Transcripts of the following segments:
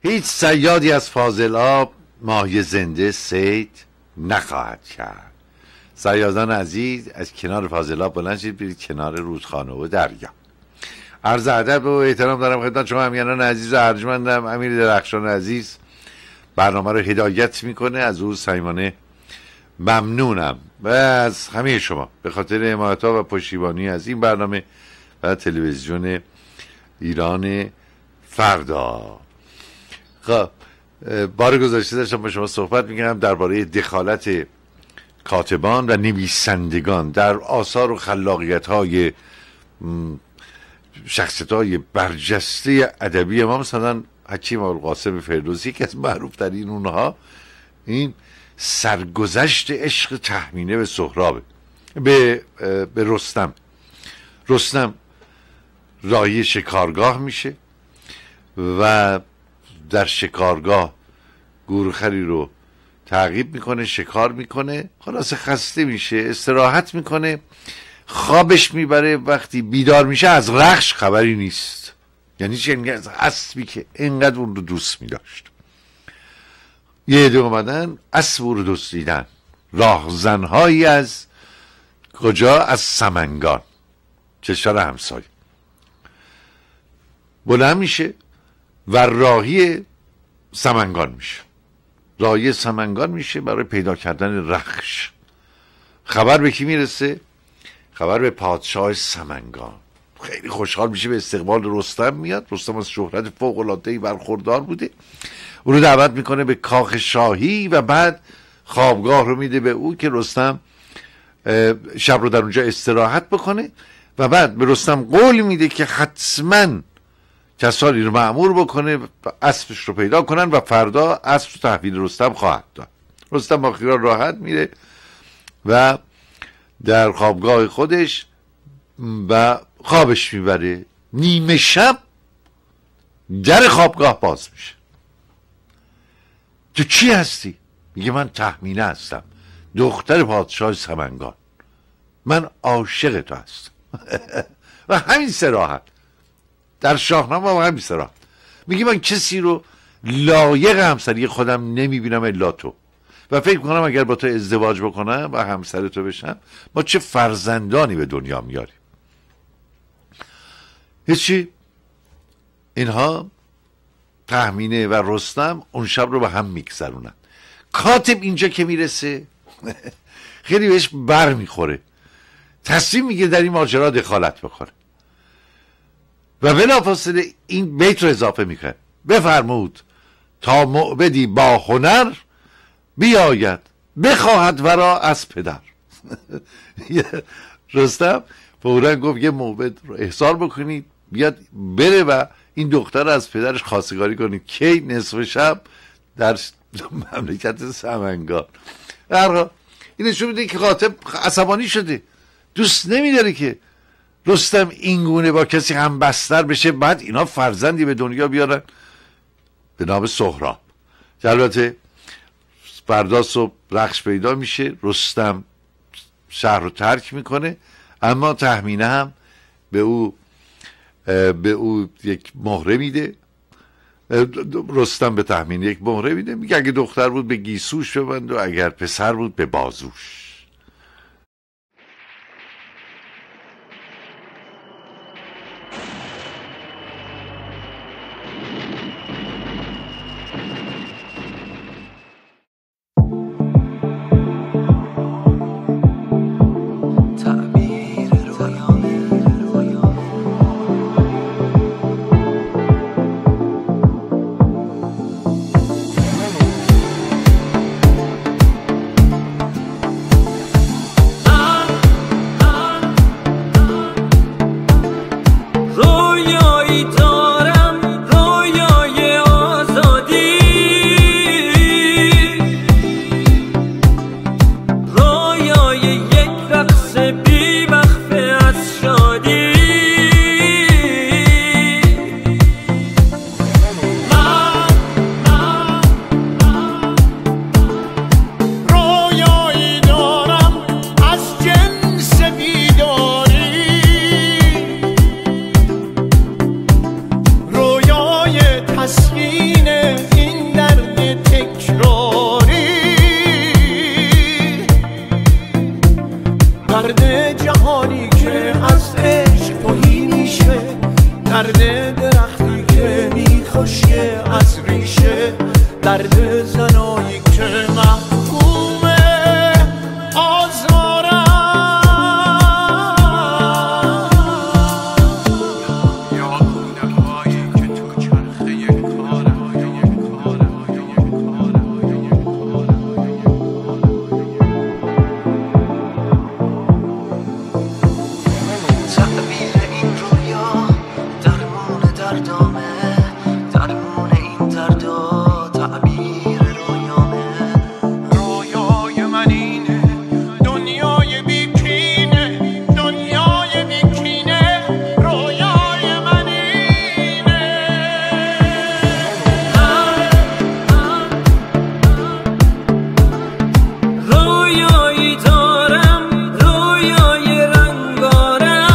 هیچ صیادی از فاضلاب ماهی زنده صید نخواهد کرد. صیادان عزیز، از کنار فاضلاب بلند شید برید کنار رودخانه و دریا. عرض ادب و احترام دارم خدمت شما همیهنان عزیز و ارجمندم. امیر درخشان عزیز برنامه رو هدایت میکنه، از او صمیمانه ممنونم و از همه شما به خاطر حمایت‌ها و پشتیبانی از این برنامه و تلویزیون ایران فردا. خب بار گذشته داشتم با شما صحبت میکنم درباره دخالت کاتبان و نویسندگان در آثار و خلاقیت‌های شخصیت‌های برجسته ادبی ما، مثلا حکیم ابوالقاسم فردوسی که از معروف‌ترین اونها این سرگذشت عشق تهمینه به سهراب، به رستم راهی شکارگاه میشه و در شکارگاه گورخری رو تعقیب میکنه، شکار میکنه، خلاص خسته میشه، استراحت میکنه، خوابش میبره. وقتی بیدار میشه از رخش خبری نیست. یعنی چه؟ یعنی از اسبی که اینقدر اون رو دوست میداشت. یه عده اومدن اسب رو دزدیدن، راهزنهایی از کجا؟ از سمنگان، کشور همسایه. بلند میشه و راهی سمنگان میشه برای پیدا کردن رخش. خبر به کی میرسه؟ خبر به پادشاه سمنگان. خیلی خوشحال میشه، به استقبال رستم میاد. رستم از شهرت فوق‌العاده‌ای برخوردار بوده، او رو دعوت میکنه به کاخ شاهی و بعد خوابگاه رو میده به او که رستم شب رو در اونجا استراحت بکنه و بعد به رستم قول میده که حتما کسانی رو مأمور بکنه اسبش رو پیدا کنن و فردا اسب رو تحویل رستم خواهد داد. رستم با خیال راحت میره و در خوابگاه خودش و خوابش میبره. نیمه شب در خوابگاه باز میشه. تو چی هستی؟ میگه من تهمینه هستم، دختر پادشاه سمنگان، من عاشق تو هستم. و همین صراحت در شاهنامه و همین صراحت میگه من کسی رو لایق همسری خودم نمیبینم الا تو و فکر میکنم اگر با تو ازدواج بکنم و همسر تو بشم ما چه فرزندانی به دنیا میاریم. هیچی. اینها تهمینه و رستم اون شب رو به هم میگذرونن. کاتب اینجا که میرسه خیلی بهش بر میخوره، تصمیم میگه در این ماجرا دخالت بکنه و بلافاصله این بیت رو اضافه میکنه: بفرمود تا موبدی با هنر بیاید بخواهد ورا از پدر. رستم فوراً گفت یه موبد رو احضار بکنید بیاد بره و این دختر از پدرش خواستگاری کنید. کی؟ نصف شب در مملکت سمنگان. در این نشون میده که کاتب عصبانی شده، دوست نمیداره که رستم اینگونه با کسی هم بستر بشه، بعد اینا فرزندی به دنیا بیارن به نام سهراب. البته فردا صبح رخش پیدا میشه، رستم شهر رو ترک میکنه، اما تهمینه هم به او یک مهره میده. رستم به تهمینه یک مهره میده، میگه اگه دختر بود به گیسوش ببند و اگر پسر بود به بازوش. نگینه این درد تکراری، درد جهانی که از عشق توهی میشه، درد درختی که میخوشه از ریشه، درد زنایی که محکوم آزارن. یا کودکایی که تو چرخه تعبیر این رویا درمون دردامه، درمون این دردا تعبیر رویامه. رویای من اینه دنیای بیکینه، دنیای بیکینه، رویای من اینه. رویایی دارم، رویای رنگارنگ،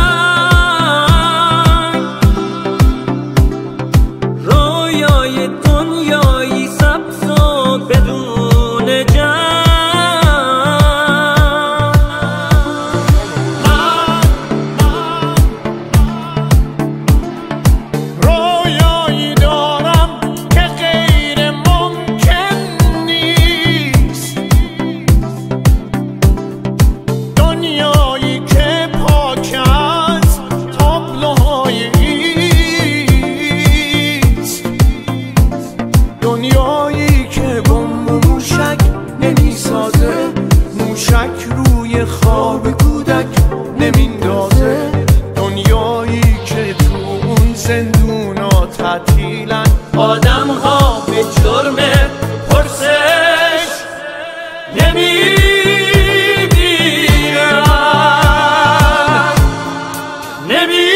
رویای دنیایی سبز و بدون جنگ. رویایی دارم که غیر ممکن نیست، دنیایی که پاک از تابلوهای ایست، دنیایی که بمب و موشک نمیسازه، موشک روی خواب کودک نمیندازه، دنیایی که تو اون زندونا تعطیلن آدم ها به جرم پرسش نمیمیرن.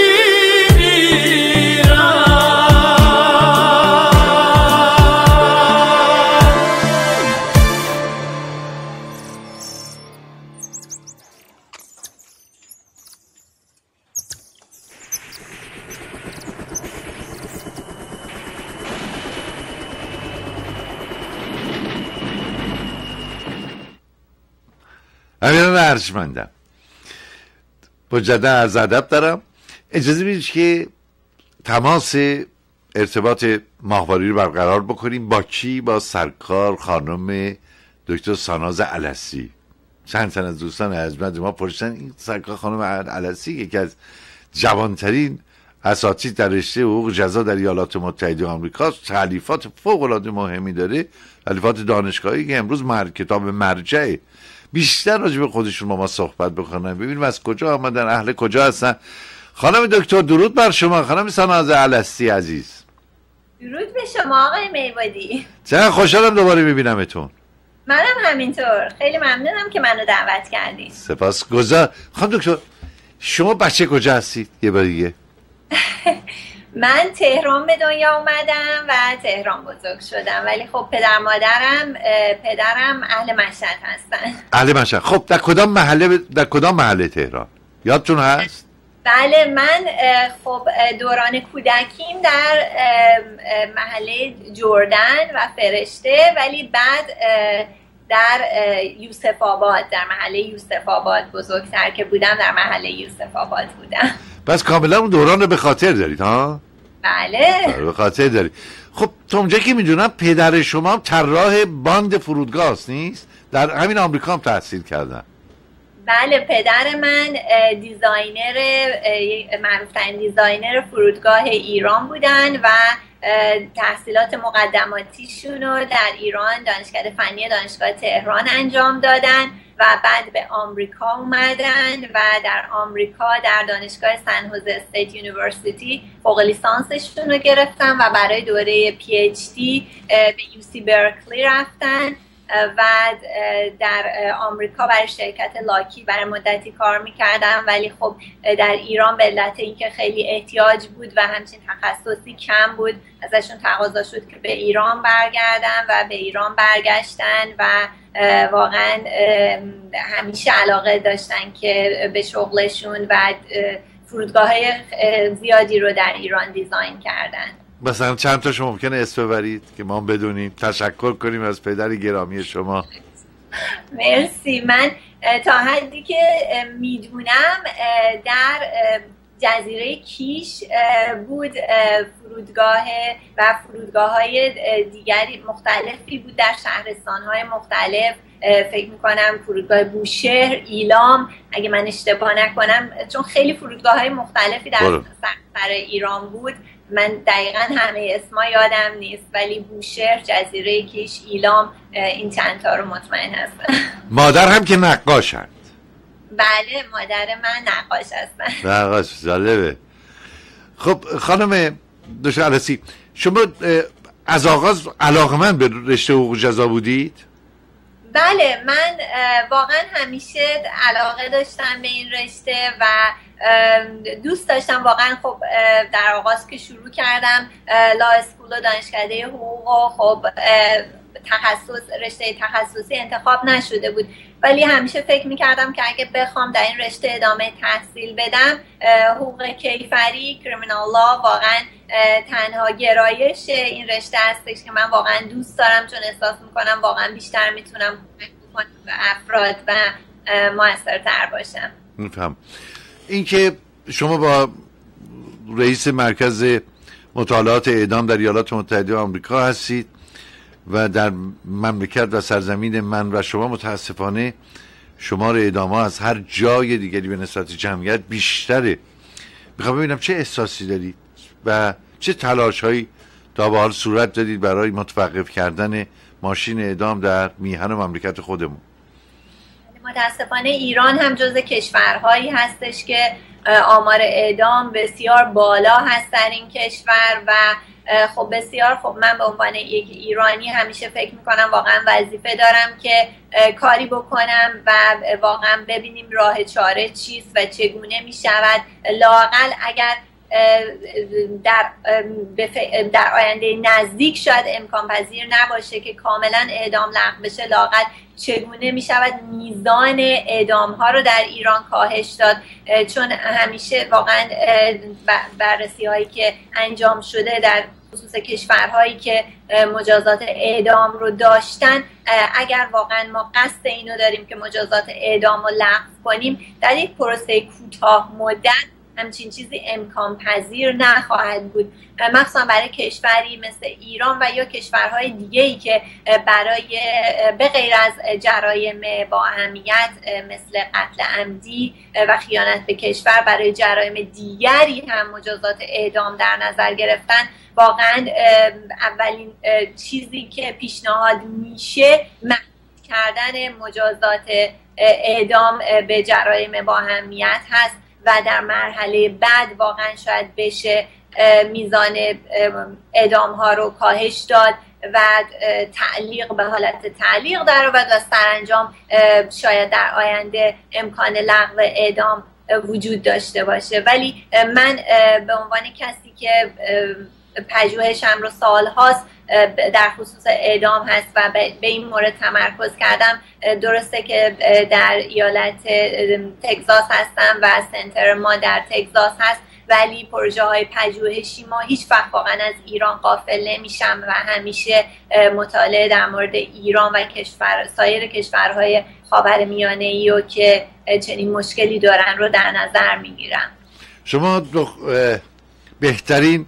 امیران ارجمندم، مجدد عرض ادب دارم. اجازه بدید که تماس ارتباط ماهواری رو برقرار بکنیم. با کی؟ با سرکار خانم دکتر ساناز السی. چند تن از دوستان ارجمند ما پرسیدن این سرکار خانم السی یکی از جوانترین اساتید در رشته حقوق جزا در ایالات متحده آمریکا، تالیفات فوق العاده مهمی داره، تالیفات دانشگاهی که امروز کتاب مرجعه. بیشتر راجع به خودشون با ما صحبت بکنن، ببینیم از کجا آمدن، اهل کجا هستن. خانم دکتر درود بر شما. خانم ساناز السی عزیز، درود به شما آقای میوادی. چقدر خوشحالم دوباره میبینمتون. منم همینطور، خیلی ممنونم که منو دعوت کردید. سپاسگزار. خانم دکتر شما بچه کجا هستید؟ یه بار دیگه. من تهران به دنیا اومدم و تهران بزرگ شدم، ولی خب پدرم اهل مشهد هستن. اهل مشهد. خب در کدام محله تهران یادتون هست؟ بله، من خب دوران کودکیم در محله جردن و فرشته، ولی بعد در یوسف آباد، در محله یوسف آباد بزرگتر که بودم در محله یوسف آباد بودم. پس کاملا اون دوران رو به خاطر دارید ها؟ بله به خاطر دارید. خب تا اونجا که میدونم پدر شما هم طراح باند فرودگاه نیست؟ در همین آمریکا هم تحصیل کردن. بله، پدر من دیزاینر، معروف‌ترین دیزاینر فرودگاه ایران بودن و تحصیلات مقدماتیشون رو در ایران دانشکده فنی دانشگاه تهران انجام دادن و بعد به آمریکا اومدن و در آمریکا در دانشگاه سن هوزه استیت یونیورسیتی فوق لیسانسشون رو گرفتن و برای دوره پی اچ دی به یو سی برکلی رفتن و در آمریکا برای شرکت لاکی برای مدتی کار میکردم، ولی خب در ایران به علت اینکه خیلی احتیاج بود و همچین تخصصی کم بود ازشون تقاضا شد که به ایران برگردن و به ایران برگشتن و واقعا همیشه علاقه داشتن که به شغلشون و فرودگاه‌های زیادی رو در ایران دیزاین کردن. مثلا چند تاشو ممکنه اسم ببرید که ما بدونیم، تشکر کنیم از پدر گرامی شما. مرسی. من تا حدی که میدونم در جزیره کیش بود فرودگاه و فرودگاه‌های دیگری مختلفی بود در شهرستان‌های مختلف. فکر می‌کنم فرودگاه بوشهر، ایلام اگه من اشتباه نکنم، چون خیلی فرودگاه‌های مختلفی در سراسر ایران بود. من دقیقاً همه اسما یادم نیست، ولی بوشهر، جزیره کیش، ایلام، این چند تا رو مطمئن هستم. مادر هم که نقاشند؟ بله، مادر من نقاش هستن. نقاش، جالبه. خب خانم دکتر علسی، شما از آغاز علاقمند به رشته حقوق جزا بودید؟ بله، من واقعا همیشه علاقه داشتم به این رشته و دوست داشتم واقعا. خب در آغاز که شروع کردم لا اسکول و دانشکده حقوق و خب رشته تخصصی انتخاب نشده بود، ولی همیشه فکر میکردم که اگه بخوام در این رشته ادامه تحصیل بدم، حقوق کیفری، کریمینال لا، واقعا تنها گرایش این رشته هستش که من واقعا دوست دارم، چون احساس میکنم واقعا بیشتر میتونم کمک بکنم به افراد و موثرتر باشم. میفهم. این که شما با رئیس مرکز مطالعات اعدام در ایالات متحده آمریکا هستید و در مملکت و سرزمین من و شما متاسفانه شمار اعدام‌ها از هر جای دیگری به نسبت جمعیت بیشتره. میخوام ببینم چه احساسی دارید و چه تلاش‌هایی تا به حال صورت دادید برای متوقف کردن ماشین اعدام در میهن مملکت خودمون؟ متاسفانه ایران هم جز کشورهایی هستش که آمار اعدام بسیار بالا هست در این کشور و خب بسیار خب من به عنوان یک ایرانی همیشه فکر میکنم واقعا وظیفه دارم که کاری بکنم و واقعا ببینیم راه چاره چیست و چگونه میشود. لااقل اگر در آینده نزدیک شاید امکان پذیر نباشه که کاملا اعدام لغو بشه، لااقل چگونه می شود میزان اعدام ها رو در ایران کاهش داد، چون همیشه واقعا بررسی هایی که انجام شده در خصوص کشورهایی که مجازات اعدام رو داشتن، اگر واقعا ما قصد اینو داریم که مجازات اعدام رو لغو کنیم، در یک پروسه کوتاه مدت همچین چیزی امکان پذیر نخواهد بود، مخصوصا برای کشوری مثل ایران و یا کشورهای دیگه‌ای که برای به غیر از جرایم با اهمیت مثل قتل عمدی و خیانت به کشور برای جرایم دیگری هم مجازات اعدام در نظر گرفتن. واقعا اولین چیزی که پیشنهاد میشه محدود کردن مجازات اعدام به جرایم با اهمیت هست و در مرحله بعد واقعا شاید بشه میزان اعدام ها رو کاهش داد و تعلیق به حالت تعلیق در آورد و سرانجام شاید در آینده امکان لغو اعدام وجود داشته باشه. ولی من به عنوان کسی که پژوهشم رو سالهاست در خصوص اعدام هست و به این مورد تمرکز کردم، درسته که در ایالت تگزاس هستم و سنتر ما در تگزاس هست، ولی پروژه های پژوهشی ما هیچ وقت واقعا از ایران غافل نمیشم و همیشه مطالعه در مورد ایران و سایر کشورهای خاورمیانه‌ای رو که چنین مشکلی دارن رو در نظر میگیرم. شما بهترین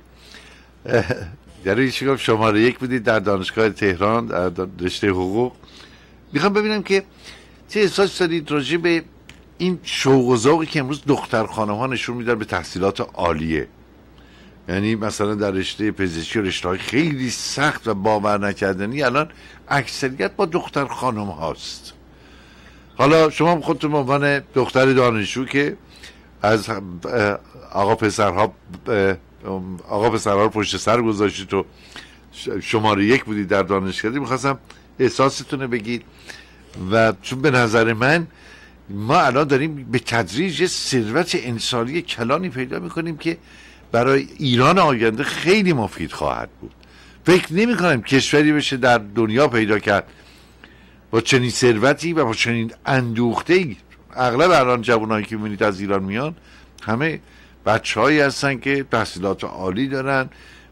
در شماره 1 بودید در دانشگاه تهران در رشته حقوق. میخوام ببینم که چه احساس دارید راجع به این شوق و ذوقی که امروز دختر خانم‌ها نشون میدن به تحصیلات عالیه. یعنی مثلا در رشته پزشکی و رشته‌های خیلی سخت و باور نکردنی الان اکثریت با دختر خانم هاست. حالا شما خودتون به عنوان دختر دانشجو که از آقا پسرها رو پشت سر گذاشتید و شماره 1 بودید در دانشکده، میخواستم احساستون رو بگید. و چون به نظر من ما الان داریم به تدریج یه ثروت انسانی کلانی پیدا میکنیم که برای ایران آینده خیلی مفید خواهد بود. فکر نمی کنم کشوری بشه در دنیا پیدا کرد با چنین ثروتی و با چنین اندوخته‌ای. اغلب الان جوانایی که میبینید از ایران میان همه بچه‌هایی هستن که تحصیلات عالی دارن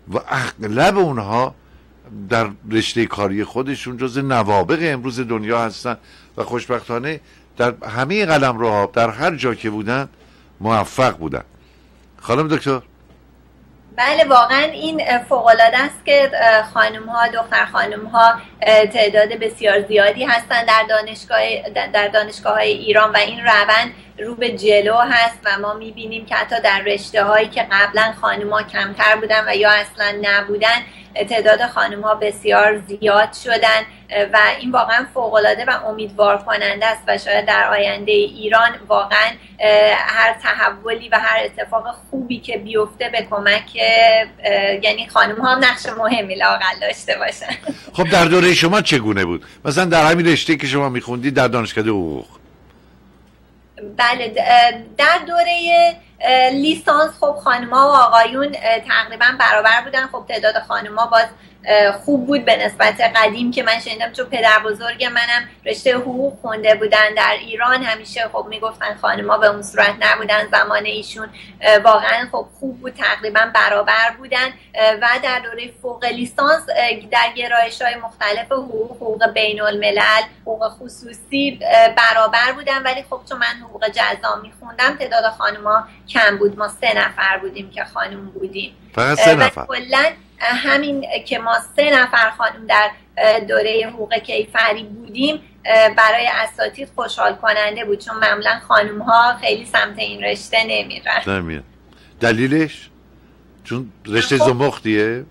و اغلب اونها در رشته کاری خودشون جز نوابغ امروز دنیا هستن و خوشبختانه در همه قلمروها در هر جا که بودن موفق بودن. خانم دکتر؟ بله واقعا این فوق‌العاده است که دختر خانم ها تعداد بسیار زیادی هستند در دانشگاه‌های ایران و این روند رو به جلو هست و ما می‌بینیم که حتی در رشته‌هایی که قبلا خانم‌ها کمتر بودن و یا اصلا نبودن تعداد خانم‌ها بسیار زیاد شدن و این واقعا فوق‌العاده و امیدوار کننده است و شاید در آینده ایران واقعا هر تحولی و هر اتفاق خوبی که بیفته به کمک یعنی خانم‌ها هم نقش مهمی لااقل داشته باشن. خب در دوره شما چگونه بود؟ مثلا در همین رشته که شما می‌خوندید در دانشکده حقوق؟ بله در دوره لیسانس خب خانم‌ها و آقایون تقریبا برابر بودن. خب تعداد خانم‌ها باز خوب بود به نسبت قدیم که من شنیدم، چون پدر بزرگ منم رشته حقوق خونده بودن در ایران. همیشه خب میگفتن خانم‌ها به اون صورت نبودن زمان ایشون، واقعا خب خوب بود، تقریبا برابر بودن. و در دوره فوق لیسانس در گرایش‌های مختلف حقوق بین الملل، حقوق خصوصی برابر بودن، ولی خب چون من حقوق جزا میخوندم تعداد خانم‌ها کم بود. ما 3 نفر بودیم که خانم بودیم، فقط 3 نفر. کلاً همین که ما 3 نفر خانم در دوره حقوق کیفری بودیم برای اساتید خوشحال کننده بود، چون معمولا خانم ها خیلی سمت این رشته نمیرن. دلیلش؟ چون رشته زمختیه؟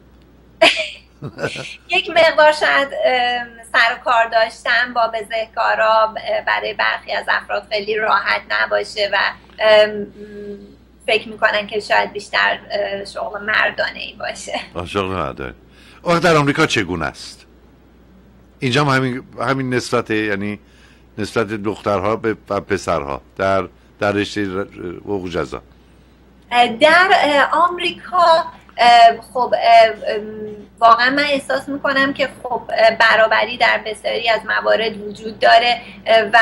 یک مقدار شاید سر و کار داشتم با بزهکارا برای برخی از افراد خیلی راحت نباشه و فکر میکنن که شاید بیشتر شغل مردانه ای باشه. شغل مردانه. وقت در آمریکا چگونه است؟ اینجا همین نسبت، یعنی نسبت دخترها به پسرها در رشته حقوق جزا؟ در آمریکا خب واقعا من احساس میکنم که خب برابری در بسیاری از موارد وجود داره و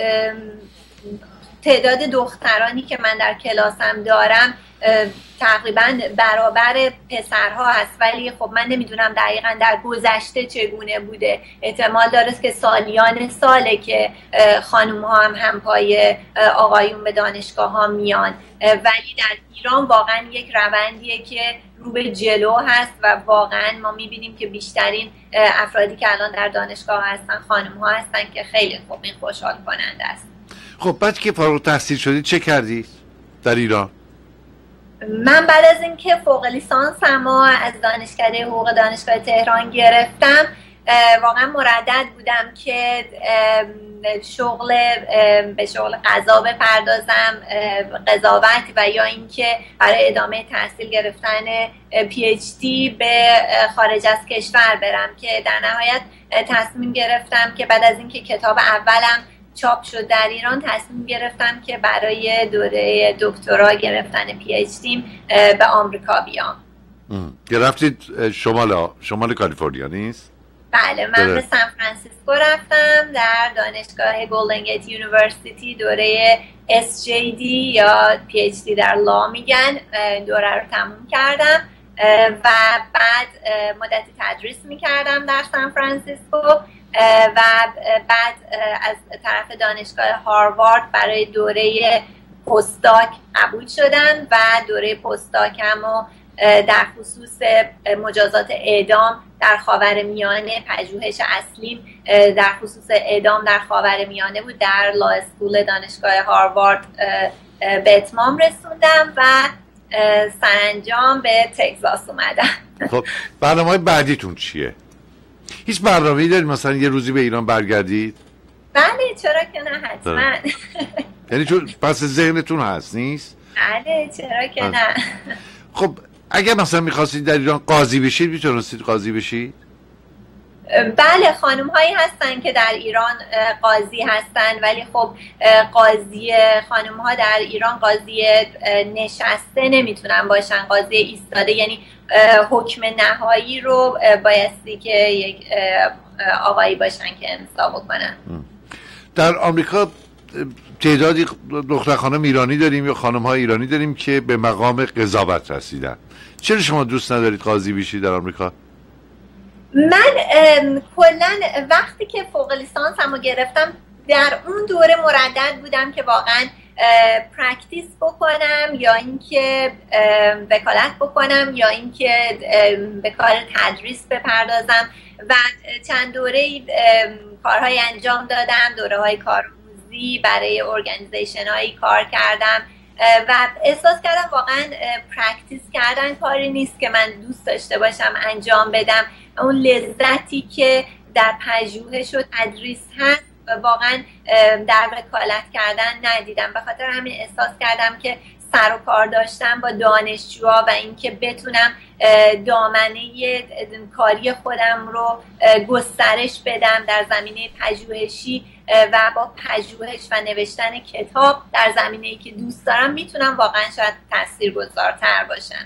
تعداد دخترانی که من در کلاسم دارم تقریبا برابر پسرها هست، ولی خب من نمیدونم دقیقا در گذشته چگونه بوده. احتمال داره که سالیان ساله که خانوم ها هم پای آقایون به دانشگاه ها میان، ولی در ایران واقعا یک روندیه که رو به جلو هست و واقعا ما میبینیم که بیشترین افرادی که الان در دانشگاه هستن خانوم ها هستن که خیلی خوب، این خوشحال کننده است. خب بعد که فارغ التحصیل شدید چه کردید در ایران؟ من بعد از اینکه فوق لیسانس اما از دانشکده حقوق دانشگاه تهران گرفتم واقعا مردد بودم که به شغل قضا بپردازم، قضاوت، و یا اینکه برای ادامه تحصیل گرفتن PhD به خارج از کشور برم، که در نهایت تصمیم گرفتم که بعد از اینکه کتاب اولم چاپ شد در ایران تصمیم گرفتم که برای دوره دکترا گرفتن PhD به آمریکا بیام. رفتید شمال کالیفرنیا نیست؟ بله من به سان فرانسیسکو رفتم، در دانشگاه گلدن گیت یونیورسیتی دوره SJD یا PhD در لا میگن، دوره رو تموم کردم و بعد مدتی تدریس میکردم در سان فرانسیسکو و بعد از طرف دانشگاه هاروارد برای دوره پستاک قبول شدم و دوره پستاکم رو در خصوص مجازات اعدام در خاورمیانه، پژوهش اصلیم در خصوص اعدام در خاورمیانه بود، در لا اسکول دانشگاه هاروارد به اتمام رسوندم و سرانجام به تگزاس اومدم. خب برنامه‌های بعدیتون چیه؟ هیچ برنامه‌ای دارید مثلا یه روزی به ایران برگردید؟ بله چرا که نه، حتما. یعنی چون پس ذهنتون هست نیست؟ بله چرا که نه. خب اگر مثلا میخواستید در ایران قاضی بشید میتونستید قاضی بشید؟ بله خانم هایی هستن که در ایران قاضی هستن، ولی خب قاضی خانم ها در ایران قاضی نشسته نمیتونن باشن، قاضی ایستاده، یعنی حکم نهایی رو بایستی که یک آقایی باشن که امضا بکنن. در آمریکا تعدادی دختر خانم ایرانی داریم یا خانم های ایرانی داریم که به مقام قضاوت رسیدن. چرا شما دوست ندارید قاضی بشید در آمریکا؟ من کلا وقتی که فوق لیسانسمو گرفتم در اون دوره مردد بودم که واقعا پرکتیس بکنم یا اینکه وکالت بکنم یا اینکه به کار تدریس بپردازم و چند دوره کارهای انجام دادم، دوره‌های کارآموزی برای ارگانیزیشن هایی کار کردم و احساس کردم واقعا پرکتیس کردن کاری نیست که من دوست داشته باشم انجام بدم. اون لذتی که در پژوهش و تدریس هست واقعا در وکالت کردن ندیدم. به خاطر همین احساس کردم که سر و کار داشتم با دانشجوها و اینکه بتونم دامنه کاری خودم رو گسترش بدم در زمینه پژوهشی و با پژوهش و نوشتن کتاب در زمینه‌ای که دوست دارم میتونم واقعا شاید تاثیرگذارتر باشم.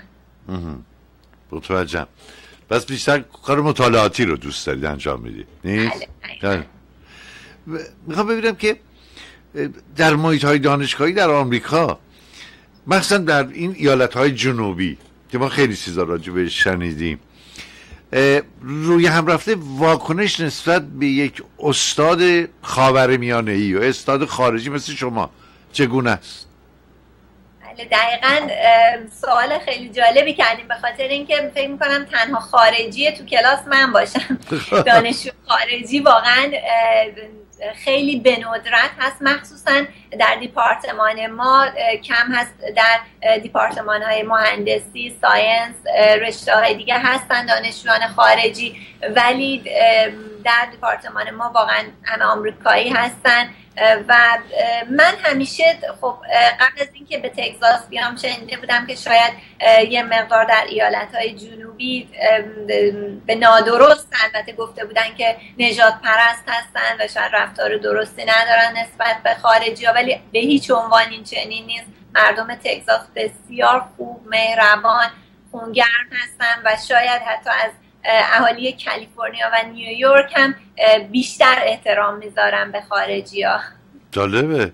متوجهم. بس بیشتر کار مطالعاتی رو دوست دارید انجام میدید نیست؟ بله. میخوام ببینم که در محیط‌های دانشگاهی در آمریکا، مثلا در این ایالت‌های جنوبی که ما خیلی چیزا راجع بهش شنیدیم، روی هم رفته واکنش نسبت به یک استاد خاورمیانه‌ای و استاد خارجی مثل شما چگونه است؟ دقیقاً سوال خیلی جالبی کردیم، به خاطر اینکه فکر میکنم تنها خارجی تو کلاس من باشم. دانشجو خارجی واقعاً خیلی به ندرت هست، مخصوصا در دیپارتمان ما کم هست. در دیپارتمان های مهندسی، ساینس، رشته های دیگه هستن دانشجویان خارجی، ولی در دیپارتمان ما واقعا همه آمریکایی هستن و من همیشه خب قبل از اینکه به تگزاس بیام شنیده بودم که شاید یه مقدار در ایالت‌های جنوبی به نادرست البته گفته بودن که نژاد پرست هستن و شاید رفتار درستی ندارن نسبت به خارجی‌ها، ولی به هیچ عنوان این چنین نیست. مردم تگزاس بسیار خوب، مهربان، خونگرم هستن و شاید حتی از اهالی کالیفرنیا و نیویورک هم بیشتر احترام میذارن به خارجی‌ها. جالبه.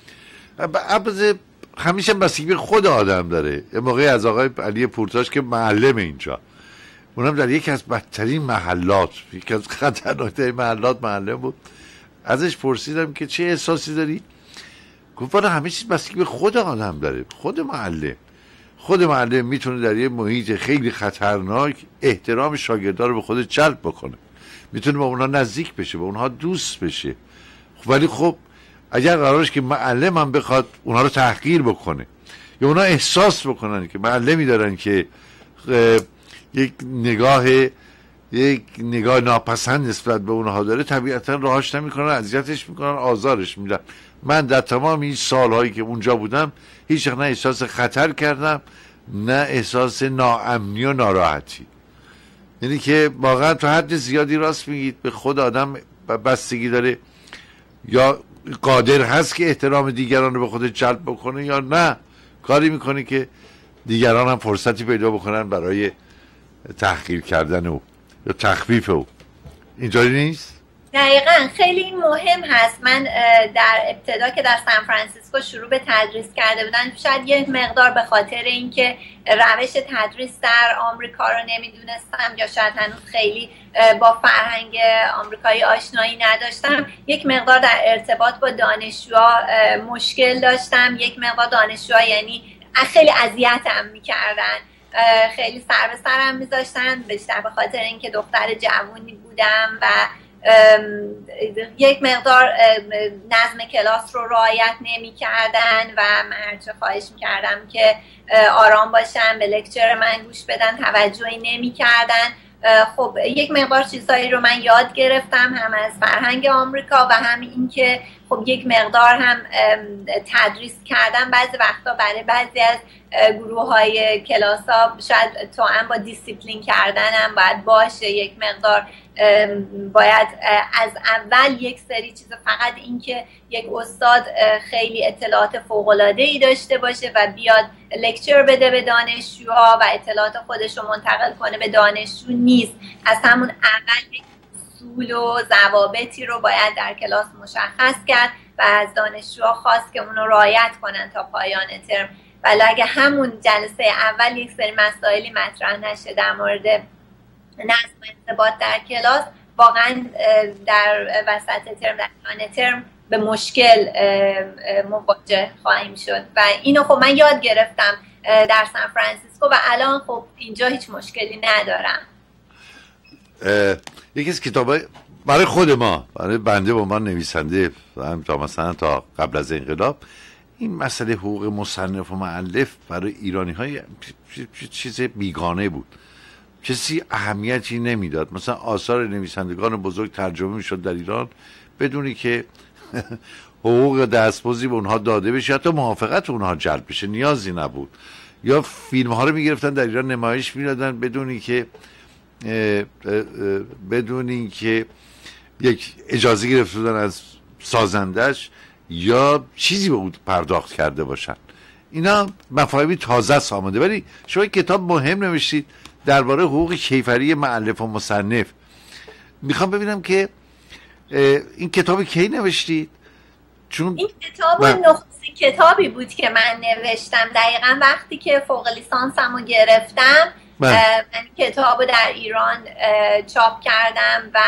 همیشه بستگی به خود آدم داره. یه موقعی از آقای علی پورتاش که معلم اینجا، اونم در یکی از بدترین محلات، یکی از خطرناکترین محلات معلم بود، ازش پرسیدم که چه احساسی داری؟ گفت والا همه چیز بستگی به خود آدم داره. خود معلم میتونه در یه محیط خیلی خطرناک احترام شاگردان رو به خود جلب بکنه، میتونه با اونها نزدیک بشه، با اونها دوست بشه. ولی خب اگر قرارش که معلم هم بخواد اونها رو تحقیر بکنه یا اونها احساس بکنن که معلمی دارن که یک نگاه ناپسند نسبت به اونها داره، طبیعتا راهاش نمیکنن، اذیتش میکنن، آزارش میدن. من در تمام این سالهایی که اونجا بودم هیچ وقت نه احساس خطر کردم نه احساس ناامنی و ناراحتی. یعنی که واقعا تو حد زیادی راست میگید، به خود آدم بستگی داره یا قادر هست که احترام دیگران رو به خود جلب بکنه یا نه کاری میکنه که دیگران هم فرصتی پیدا بکنن برای تحقیر کردن او یا تخفیف او. اینجوری نیست؟ دقیقاً خیلی مهم هست. من در ابتدا که در سان فرانسیسکو شروع به تدریس کرده بودم، شاید یه مقدار به خاطر اینکه روش تدریس در آمریکا رو نمیدونستم یا شاید هنوز خیلی با فرهنگ آمریکایی آشنایی نداشتم، یک مقدار در ارتباط با دانشجوها مشکل داشتم. یک مقدار دانشجوها یعنی خیلی اذیتم میکردن، خیلی سر به سرم میذاشتن، بیشتر به خاطر اینکه دختر جوونی بودم و یک مقدار نظم کلاس رو رعایت نمی کردن و من هرچه خواهش می کردم که آرام باشن، به لکچر من گوش بدن، توجهی نمی کردن. خب یک مقدار چیزهایی رو من یاد گرفتم، هم از فرهنگ آمریکا و هم این که خب یک مقدار هم تدریس کردم بعضی وقتا برای بعضی از گروه های کلاس ها شاید توأم با دیسیپلین کردن هم باید باشه. یک مقدار باید از اول یک سری چیز، فقط این که یک استاد خیلی اطلاعات فوق‌العاده‌ای داشته باشه و بیاد لکچر بده به دانشجوها و اطلاعات خودش رو منتقل کنه به دانشجو نیست. از همون اول یک اصول و ضوابطی رو باید در کلاس مشخص کرد و از دانشجوها خواست که اونو رعایت کنن تا پایان ترم. ولی اگه همون جلسه اول یک سری مسائلی مطرح نشه در مورد نظم انضباط در کلاس، واقعا در وسط ترم، در پایان ترم به مشکل مواجه خواهیم شد و اینو خب من یاد گرفتم در سان فرانسیسکو و الان خب اینجا هیچ مشکلی ندارم. یکی از کتابای برای خود ما، برای بنده به عنوان نویسنده تا مثلا تا قبل از انقلاب، این مسئله حقوق مصنف و مؤلف برای ایرانی‌های چیز بیگانه بود، کسی اهمیتی نمیداد. مثلا آثار نویسندگان بزرگ ترجمه میشد در ایران بدونی که حقوق دستمزدی به اونها داده بشه، حتی موافقت اونها جلب بشه، نیازی نبود. یا فیلم ها رو میگرفتن در ایران نمایش میدادن بدونی که یک اجازه گرفته بودن از سازندش یا چیزی به اون پرداخت کرده باشن. اینا مفاهیمی تازه آمده. ولی شما کتاب مهم نوشتید درباره حقوق کیفری مؤلف و مصنف. میخوام ببینم که این کتاب کی نوشتید؟ چون این کتاب نخستین کتابی بود که من نوشتم دقیقا وقتی که فوق لیسانسمو گرفتم. من کتابو در ایران چاپ کردم و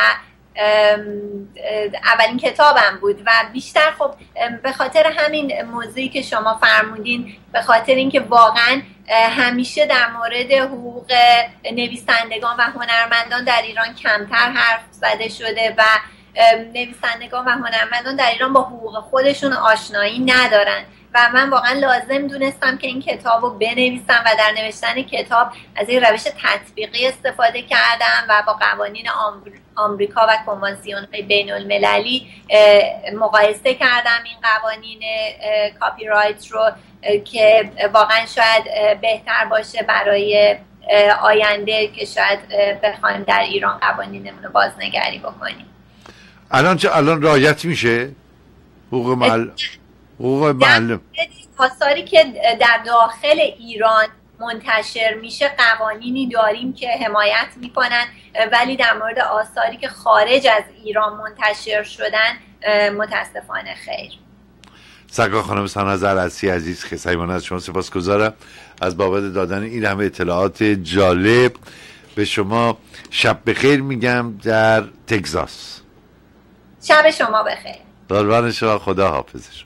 اولین کتابم بود و بیشتر خب به خاطر همین موضوعی که شما فرمودین، به خاطر اینکه واقعا همیشه در مورد حقوق نویسندگان و هنرمندان در ایران کمتر حرف زده شده و نویسندگان و هنرمندان در ایران با حقوق خودشون آشنایی ندارن و من واقعا لازم دونستم که این کتاب رو بنویسم و در نوشتن کتاب از این روش تطبیقی استفاده کردم و با قوانین آمریکا و کنوانسیون‌های بین المللی مقایسه کردم این قوانین کاپی رایت رو که واقعا شاید بهتر باشه برای آینده که شاید بخوایم در ایران قوانینمون رو بازنگری بکنیم. الان رعایت میشه حقوق معلم؟ آثاری که در داخل ایران منتشر میشه قوانینی داریم که حمایت میکنن، ولی در مورد آثاری که خارج از ایران منتشر شدن متاسفانه خیر. سرکار خانم سناظر عطسی عزیز، خیلی از شما سپاسگزارم از بابت دادن این همه اطلاعات جالب. به شما شب بخیر میگم در تگزاس. شب شما بخیر. قربان شما، خدا حافظش.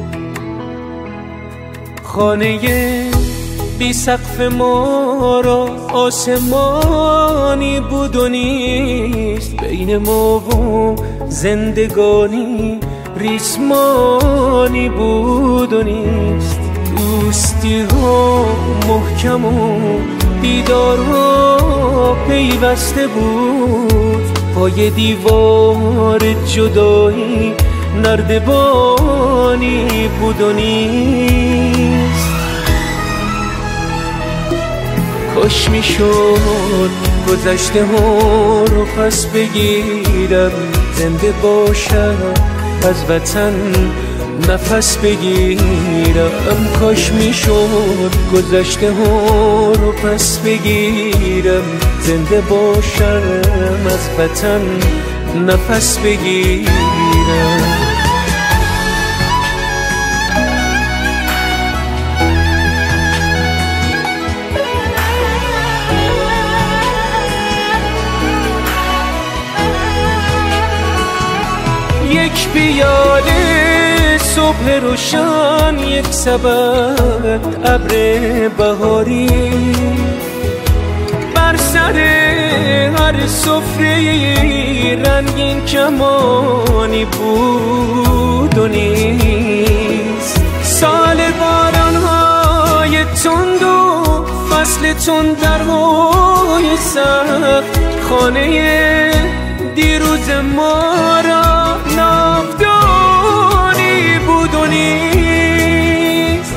خانه بی سقف ما را آسمانی بود و نیست، بین ما و زندگانی ریسمانی بود و نیست. دوستی ها محکم و دیدار ها پیوسته بود، پای دیوار جدایی نردبانی بود و نیست. کاش میشد گذشته ها رو پس بگیرم، زنده باشم از وطن نفس بگیرم. کاش میشد گذشته ها رو پس بگیرم، زنده باشم از وطن نفس بگیرم. یک پیاله صبح روشن، یک سبد ابر بهاری، بر سر هر سفره رنگین کمانی بود و نیست. سال باران‌های تند و فصل تند درهای سخت، خانه دیروز ما را ناودانی بود و نیست.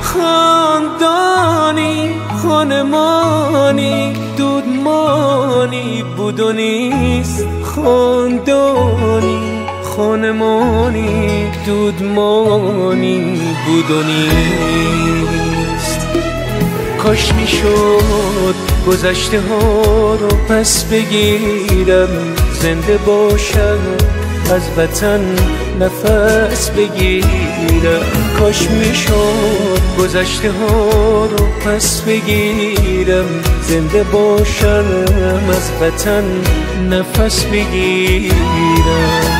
خاندانی خانمانی دودمانی بود و نیست. خاندانی خانمانی دودمانی بود و نیست. کاش میشد گذشته ها رو پس بگیرم، زنده باشم از وطن نفس بگیرم. کاش میشد گذشته ها رو پس بگیرم، زنده باشم از وطن نفس بگیرم.